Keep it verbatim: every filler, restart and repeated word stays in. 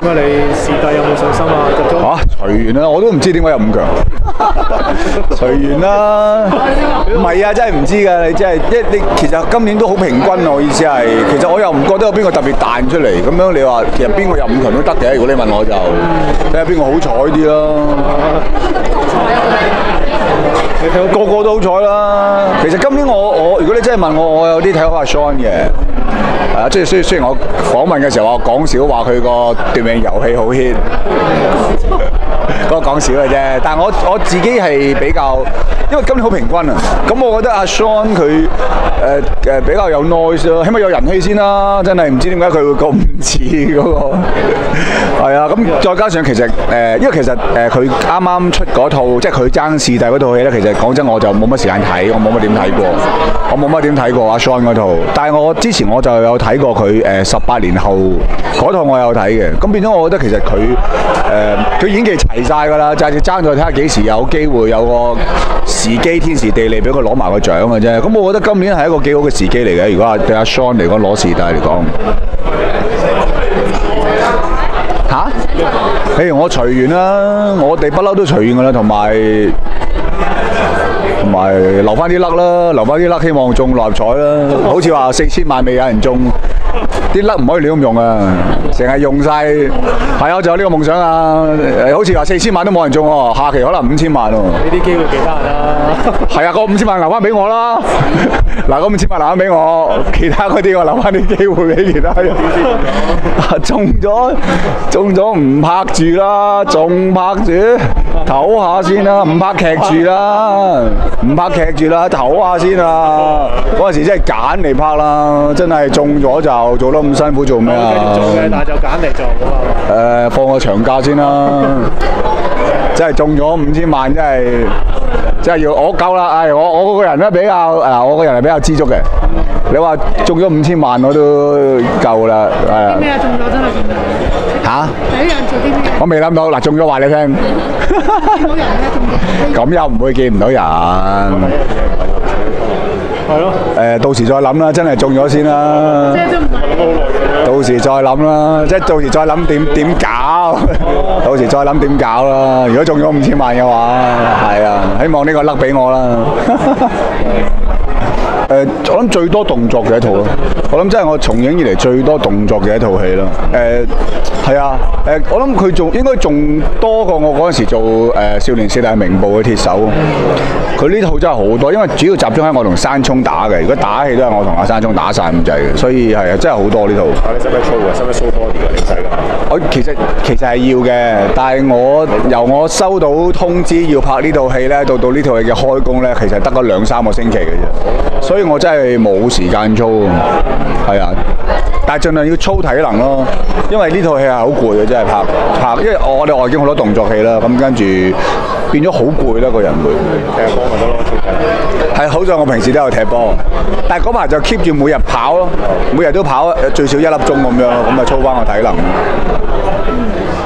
啊？你視帝有冇信心啊？入咗嚇，隨緣啦，我都唔知點解有五強。隨緣啦，唔係啊，真係唔知㗎，你真係一你其實今年都好平均啊，我意思係，其實我又唔覺得有邊個特別彈出嚟，咁樣你話其實邊個入五強都得嘅，如果你問我就睇下邊個好彩啲咯。個個都好彩啦。其實今年我我如果你真係問我，我有啲睇好阿 Sean 嘅，係啊，即係雖雖然我訪問嘅時候我講笑話佢個奪命遊戲好 hit。嗰個講笑嘅啫，但係我我自己係比較，因為今年好平均啊，咁我覺得阿 Sean 佢誒誒比較有 noise 咯，起碼有人氣先啦，真係唔知點解佢會咁似嗰個，係啊，咁再加上其實誒、呃，因為其實誒佢啱啱出嗰套，即係佢爭視帝嗰套戲咧，其實講真我就冇乜時間睇，我冇乜點睇過，我冇乜點睇過阿 Sean 嗰套，但係我之前我就有睇過佢誒十八年後嗰套我有睇嘅，咁變咗我覺得其實佢誒佢演技齊晒㗎啦，就係爭咗睇下幾時有機會有個時機天時地利俾佢攞埋個獎嘅啫。咁我覺得今年係一個幾好嘅時機嚟嘅。如果對阿 Sean 嚟講攞視帝嚟講，嚇？譬如我隨緣啦，我哋不嬲都隨緣㗎啦，同埋同埋留翻啲甩啦，留翻啲甩，希望中六合彩啦。好似話四千萬未有人中。啲甩唔可以亂咁用啊！成日用晒，係啊，就有呢個夢想啊！好似話四千萬都冇人中喎，下期可能五千萬喎。 呢啲機會其他人啦。係啊，嗰五千萬留翻俾我啦！嗱，嗰五千萬留翻俾我，其他嗰啲我留翻啲機會俾其他人。中咗，中咗唔拍住啦，仲拍住，唞下先啦，唔拍劇住啦，唔拍劇住啦，唞下先啊！嗰陣時真係揀嚟拍啦，真係中咗就。做得咁辛苦做咩啊？ 繼續做嘅，但係就揀嚟做啊嘛。 誒，放個長假先啦。真係中咗五千萬，真係真係要我夠啦！誒，我我個人咧比較誒，我個人係比較知足嘅。你話中咗五千萬我都夠啦，係啊。 啲咩啊？中咗真係中咗。 嚇？ 第一樣做啲咩？ 我未諗到，嗱，中咗話你聽。 見到人咧，中咗。 咁又唔會見唔到人。 係咯。 誒，到時再諗啦，真係中咗先啦。 即係都唔係諗好耐嘅。 到時再諗啦，即係到時再諗點點搞，到時再諗點搞啦。如果中咗五千萬嘅話，係啊，希望呢個甩俾我啦。誒、呃，我諗最多動作嘅一套咯，我諗真係我從影以嚟最多動作嘅一套戲咯。誒、呃，係啊，誒、呃，我諗佢仲應該仲多過我嗰陣時做誒、呃、少年四大名捕嘅鐵手。佢呢套真係好多，因為主要集中喺我同山聰打嘅。如果打戲都係我同阿山聰打晒咁滯嘅，所以係啊，真係好多呢套。 你使唔使 show 啊？使唔使 show body 㗎？你唔使㗎。 我其實其實係要嘅，但係我由我收到通知要拍呢套戲咧，到到呢套戲嘅開工咧，其實得嗰兩三個星期嘅啫。所以我真係冇時間操，係啊，但係盡量要操體能咯，因為呢套戲係好攰嘅，真係拍拍，因為我哋外景好多動作戲啦，咁跟住變咗好攰啦，個人會。 踢波咪得咯，操體能。 係好在我平時都有踢波，但係嗰排就 keep 住每日跑咯，每日都跑最少一粒鐘咁樣，咁咪操翻個體能。